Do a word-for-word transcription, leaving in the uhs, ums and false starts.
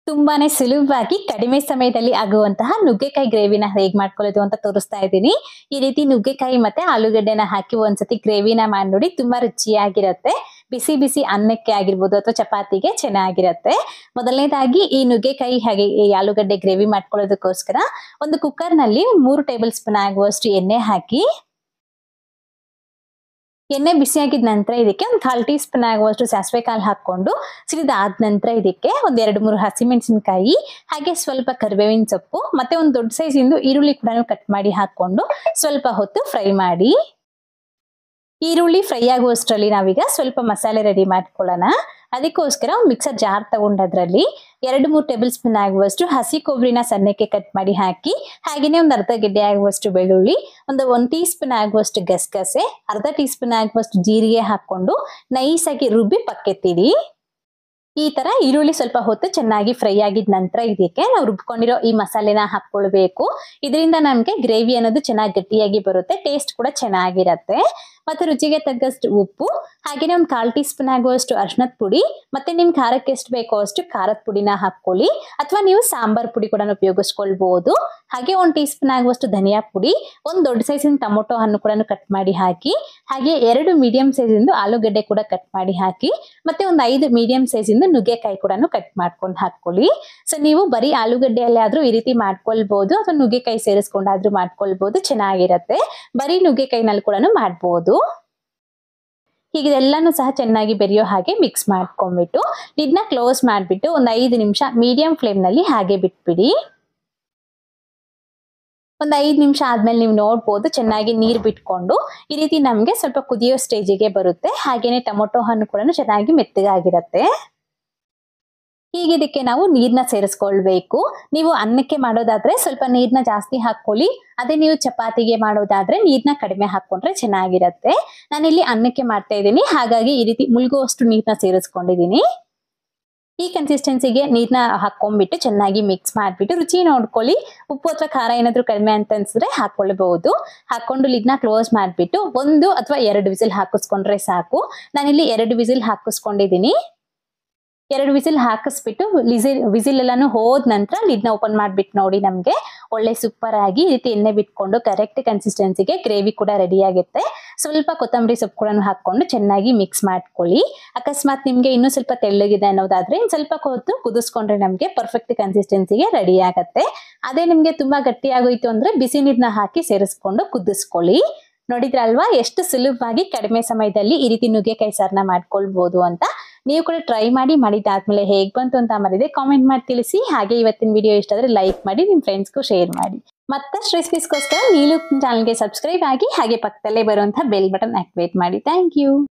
ತುಂಬಾನೇ ಸುಲಭವಾಗಿ ಕಡಿಮೆ ಸಮಯದಲ್ಲಿ ಆಗುವಂತಹ ನುಗ್ಗೆಕಾಯಿ ಗ್ರೇವಿನ ಹೇಗೆ ಮಾಡ್ಕೊಳ್ಳೋದು ಅಂತ ತೋರಿಸ್ತಾ ಇದ್ದೀನಿ. ಈ ರೀತಿ ನುಗ್ಗೆಕಾಯಿ ಮತ್ತೆ ಆಲೂಗಡ್ಡೆನ ಹಾಕಿ ಒಂದ್ಸತಿ ಗ್ರೇವಿನ ಮಾಡಿ ನೋಡಿ, ತುಂಬಾ ರುಚಿಯಾಗಿರುತ್ತೆ. ಬಿಸಿ ಬಿಸಿ ಅನ್ನಕ್ಕೆ ಆಗಿರ್ಬೋದು ಅಥವಾ ಚಪಾತಿಗೆ ಚೆನ್ನಾಗಿರುತ್ತೆ. ಮೊದಲನೇದಾಗಿ ಈ ನುಗ್ಗೆಕಾಯಿ ಹಾಗೆ ಈ ಆಲೂಗಡ್ಡೆ ಗ್ರೇವಿ ಮಾಡ್ಕೊಳ್ಳೋದಕ್ಕೋಸ್ಕರ ಒಂದು ಕುಕ್ಕರ್ ನಲ್ಲಿ ಮೂರು ಟೇಬಲ್ ಸ್ಪೂನ್ ಆಗುವಷ್ಟು ಎಣ್ಣೆ ಹಾಕಿ, ಎಣ್ಣೆ ಬಿಸಿಯಾಗಿದ ನಂತರ ಇದಕ್ಕೆ ಒಂದು ಕಾಲ್ ಟೀ ಸ್ಪೂನ್ ಆಗುವಷ್ಟು ಸಾಸಿವೆ ಕಾಳು ಹಾಕೊಂಡು ಸಿಡಿದಾದ ನಂತರ ಇದಕ್ಕೆ ಒಂದ್ ಎರಡು ಮೂರು ಹಸಿಮೆಣಸಿನಕಾಯಿ ಹಾಗೆ ಸ್ವಲ್ಪ ಕರಿಬೇವಿನ ಸೊಪ್ಪು ಮತ್ತೆ ಒಂದು ದೊಡ್ಡ ಸೈಜ್ ಇಂದು ಈರುಳ್ಳಿ ಕೂಡ ಕಟ್ ಮಾಡಿ ಹಾಕೊಂಡು ಸ್ವಲ್ಪ ಹೊತ್ತು ಫ್ರೈ ಮಾಡಿ. ಈರುಳ್ಳಿ ಫ್ರೈ ಆಗುವಷ್ಟರಲ್ಲಿ ನಾವೀಗ ಸ್ವಲ್ಪ ಮಸಾಲೆ ರೆಡಿ ಮಾಡ್ಕೊಳ್ಳೋಣ. ಅದಕ್ಕೋಸ್ಕರ ಒಂದು ಮಿಕ್ಸರ್ ಜಾರ್ ತಗೊಂಡದ್ರಲ್ಲಿ ಎರಡು ಮೂರು ಟೇಬಲ್ ಸ್ಪೂನ್ ಆಗುವಷ್ಟು ಹಸಿ ಕೊಬ್ಬರಿನ ಸಣ್ಣಕ್ಕೆ ಕಟ್ ಮಾಡಿ ಹಾಕಿ, ಹಾಗೇನೆ ಒಂದು ಅರ್ಧ ಗೆಡ್ಡೆ ಆಗುವಷ್ಟು ಬೆಳ್ಳುಳ್ಳಿ, ಒಂದು ಒಂದ್ ಟೀ ಸ್ಪೂನ್ ಆಗುವಷ್ಟು ಗಸಗಸೆ, ಅರ್ಧ ಟೀ ಸ್ಪೂನ್ ಆಗುವಷ್ಟು ಜೀರಿಗೆ ಹಾಕೊಂಡು ನೈಸ್ ಆಗಿ ರುಬ್ಬಿ ಪಕ್ಕೆತ್ತಿಡಿ. ಈ ತರ ಈರುಳ್ಳಿ ಸ್ವಲ್ಪ ಹೊತ್ತು ಚೆನ್ನಾಗಿ ಫ್ರೈ ಆಗಿದ ನಂತರ ಇದಕ್ಕೆ ನಾವು ರುಬ್ಕೊಂಡಿರೋ ಈ ಮಸಾಲೆನ ಹಾಕೊಳ್ಬೇಕು. ಇದರಿಂದ ನಮ್ಗೆ ಗ್ರೇವಿ ಅನ್ನೋದು ಚೆನ್ನಾಗಿ ಗಟ್ಟಿಯಾಗಿ ಬರುತ್ತೆ, ಟೇಸ್ಟ್ ಕೂಡ ಚೆನ್ನಾಗಿರತ್ತೆ. ಮತ್ತೆ ರುಚಿಗೆ ತಕ್ಕಷ್ಟು ಉಪ್ಪು, ಹಾಗೇನೆ ಒಂದು ಕಾಲ್ ಟೀ ಸ್ಪೂನ್ ಆಗುವಷ್ಟು ಅರ್ಶಿನದ ಪುಡಿ, ಮತ್ತೆ ನಿಮ್ ಖಾರಕ್ಕೆ ಎಷ್ಟು ಬೇಕೋ ಅಷ್ಟು ಖಾರದ ಪುಡಿನ ಹಾಕೊಳ್ಳಿ, ಅಥವಾ ನೀವು ಸಾಂಬಾರ್ ಪುಡಿ ಕೂಡ ಉಪಯೋಗಿಸ್ಕೊಳ್ಬಹುದು. ಹಾಗೆ ಒಂದ್ ಟೀ ಸ್ಪೂನ್ ಆಗುವಷ್ಟು ಧನಿಯಾ ಪುಡಿ, ಒಂದ್ ದೊಡ್ಡ ಸೈಜಿನ ಟೊಮೊಟೊ ಹಣ್ಣು ಕೂಡ ಕಟ್ ಮಾಡಿ ಹಾಕಿ, ಹಾಗೆ ಎರಡು ಮೀಡಿಯಂ ಸೈಜ್ ಇಂದು ಆಲೂಗಡ್ಡೆ ಕೂಡ ಕಟ್ ಮಾಡಿ ಹಾಕಿ, ಮತ್ತೆ ಒಂದು ಐದು ಮೀಡಿಯಂ ಸೈಜ್ ಇಂದು ನುಗ್ಗೆಕಾಯಿ ಕೂಡ ಕಟ್ ಮಾಡ್ಕೊಂಡು ಹಾಕೊಳ್ಳಿ. ಸೊ ನೀವು ಬರೀ ಆಲೂಗಡ್ಡೆಯಲ್ಲಿ ಆದ್ರೂ ಈ ರೀತಿ ಮಾಡ್ಕೊಳ್ಬಹುದು, ಅಥವಾ ನುಗ್ಗೆಕಾಯಿ ಸೇರಿಸ್ಕೊಂಡಾದ್ರೂ ಮಾಡ್ಕೊಳ್ಬಹುದು, ಚೆನ್ನಾಗಿರತ್ತೆ. ಬರೀ ನುಗ್ಗೆಕಾಯಿನಲ್ಲಿ ಕೂಡ ಮಾಡ್ಬೋದು. ಹೀಗೆ ಎಲ್ಲಾನು ಸಹ ಚೆನ್ನಾಗಿ ಬೆರೆಯೋ ಹಾಗೆ ಮಿಕ್ಸ್ ಮಾಡ್ಕೊಂಡ್ಬಿಟ್ಟು ಲಿಡ್ನ ಕ್ಲೋಸ್ ಮಾಡ್ಬಿಟ್ಟು ಒಂದ್ ಐದು ನಿಮಿಷ ಮೀಡಿಯಂ ಫ್ಲೇಮ್ ನಲ್ಲಿ ಹಾಗೆ ಬಿಟ್ಬಿಡಿ. ಒಂದ್ ಐದ್ ನಿಮಿಷ ಆದ್ಮೇಲೆ ನೀವು ನೋಡ್ಬೋದು ಚೆನ್ನಾಗಿ ನೀರ್ ಬಿಟ್ಕೊಂಡು ಈ ರೀತಿ ನಮ್ಗೆ ಸ್ವಲ್ಪ ಕುದಿಯೋ ಸ್ಟೇಜಿಗೆ ಬರುತ್ತೆ. ಹಾಗೇನೆ ಟೊಮೊಟೊ ಹಣ್ಣು ಕೂಡ ಚೆನ್ನಾಗಿ ಮೆತ್ತಗಾಗಿರತ್ತೆ. ಹೀಗೆ ಇದಕ್ಕೆ ನಾವು ನೀರ್ನ ಸೇರಿಸ್ಕೊಳ್ಬೇಕು. ನೀವು ಅನ್ನಕ್ಕೆ ಮಾಡೋದಾದ್ರೆ ಸ್ವಲ್ಪ ನೀರ್ನ ಜಾಸ್ತಿ ಹಾಕೊಳ್ಳಿ, ಅದೇ ನೀವು ಚಪಾತಿಗೆ ಮಾಡೋದಾದ್ರೆ ನೀರ್ನ ಕಡಿಮೆ ಹಾಕೊಂಡ್ರೆ ಚೆನ್ನಾಗಿರತ್ತೆ. ನಾನಿಲ್ಲಿ ಅನ್ನಕ್ಕೆ ಮಾಡ್ತಾ ಇದ್ದೀನಿ, ಹಾಗಾಗಿ ಈ ರೀತಿ ಮುಳುಗುವಷ್ಟು ನೀರ್ನ ಸೇರಿಸ್ಕೊಂಡಿದ್ದೀನಿ. ಈ ಕನ್ಸಿಸ್ಟೆನ್ಸಿಗೆ ನೀರ್ನ ಹಾಕೊಂಡ್ಬಿಟ್ಟು ಚೆನ್ನಾಗಿ ಮಿಕ್ಸ್ ಮಾಡ್ಬಿಟ್ಟು ರುಚಿ ನೋಡ್ಕೊಳ್ಳಿ. ಉಪ್ಪು ಅಥವಾ ಖಾರ ಏನಾದ್ರು ಕಡಿಮೆ ಅಂತ ಅನ್ಸಿದ್ರೆ ಹಾಕೊಳ್ಬಹುದು. ಹಾಕೊಂಡು ಲಿಡ್ನ ಕ್ಲೋಸ್ ಮಾಡ್ಬಿಟ್ಟು ಒಂದು ಅಥವಾ ಎರಡು ವಿಸಿಲ್ ಹಾಕಿಸ್ಕೊಂಡ್ರೆ ಸಾಕು. ನಾನಿಲ್ಲಿ ಎರಡು ವಿಸಿಲ್ ಹಾಕಿಸ್ಕೊಂಡಿದ್ದೀನಿ. ಎರಡು ವಿಸಿಲ್ ಹಾಕಿಸ್ಬಿಟ್ಟು ವಿಸಿಲ್ ವಿಸಿಲ್ ಎಲ್ಲಾನು ಹೋದ ನಂತರ ಲಿಡ್ನ ಓಪನ್ ಮಾಡ್ಬಿಟ್ಟು ನೋಡಿ, ನಮ್ಗೆ ಒಳ್ಳೆ ಸೂಪರ್ ಆಗಿ ಈ ರೀತಿ ಎಣ್ಣೆ ಬಿಟ್ಕೊಂಡು ಕರೆಕ್ಟ್ ಕನ್ಸಿಸ್ಟೆನ್ಸಿಗೆ ಗ್ರೇವಿ ಕೂಡ ರೆಡಿ ಆಗುತ್ತೆ. ಸ್ವಲ್ಪ ಕೊತ್ತಂಬರಿ ಸೊಪ್ಪು ಕೂಡ ಹಾಕೊಂಡು ಚೆನ್ನಾಗಿ ಮಿಕ್ಸ್ ಮಾಡ್ಕೊಳ್ಳಿ. ಅಕಸ್ಮಾತ್ ನಿಮ್ಗೆ ಇನ್ನೂ ಸ್ವಲ್ಪ ತೆಳ್ಳಗಿದೆ ಅನ್ನೋದಾದ್ರೆ ಸ್ವಲ್ಪ ಹೊತ್ತು ಕುದಿಸ್ಕೊಂಡ್ರೆ ನಮ್ಗೆ ಪರ್ಫೆಕ್ಟ್ ಕನ್ಸಿಸ್ಟೆನ್ಸಿಗೆ ರೆಡಿ ಆಗತ್ತೆ. ಅದೇ ನಿಮ್ಗೆ ತುಂಬಾ ಗಟ್ಟಿ ಆಗೋಯ್ತು ಅಂದ್ರೆ ಬಿಸಿ ನೀರ್ನ ಹಾಕಿ ಸೇರಿಸ್ಕೊಂಡು ಕುದಿಸ್ಕೊಳ್ಳಿ. ನೋಡಿದ್ರಲ್ವಾ ಎಷ್ಟು ಸುಲಭವಾಗಿ ಕಡಿಮೆ ಸಮಯದಲ್ಲಿ ಈ ರೀತಿ ನುಗ್ಗೆಕಾಯಿ ಸಾರನ್ನ ಮಾಡ್ಕೊಳ್ಬಹುದು ಅಂತ. ನೀವು ಕೂಡ ಟ್ರೈ ಮಾಡಿ, ಮಾಡಿದಾದ್ಮೇಲೆ ಹೇಗ್ ಬಂತು ಅಂತ ಮರಿದೆ ಕಾಮೆಂಟ್ ಮಾಡಿ ತಿಳಿಸಿ. ಹಾಗೆ ಇವತ್ತಿನ ವಿಡಿಯೋ ಇಷ್ಟ ಆದ್ರೆ ಲೈಕ್ ಮಾಡಿ, ನಿಮ್ ಫ್ರೆಂಡ್ಸ್ಗೂ ಶೇರ್ ಮಾಡಿ. ಮತ್ತಷ್ಟು ರೆಸಿಪೀಸ್ಗೋಸ್ಕರ ನೀವು ಚಾನಲ್ಗೆ ಸಬ್ಸ್ಕ್ರೈಬ್ ಆಗಿ, ಹಾಗೆ ಪಕ್ಕದಲ್ಲೇ ಬರುವಂತಹ ಬೆಲ್ ಬಟನ್ ಆಕ್ಟಿವೇಟ್ ಮಾಡಿ. Thank you.